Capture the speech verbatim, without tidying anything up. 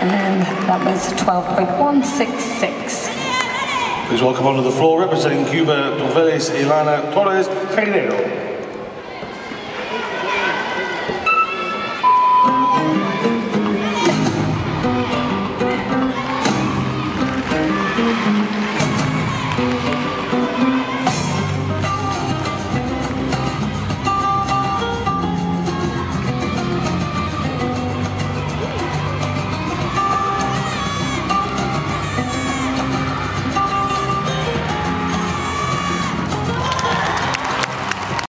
and that was twelve point one six six. Please welcome onto the floor, representing Cuba, Donveles, Ilana Torres Guerrero.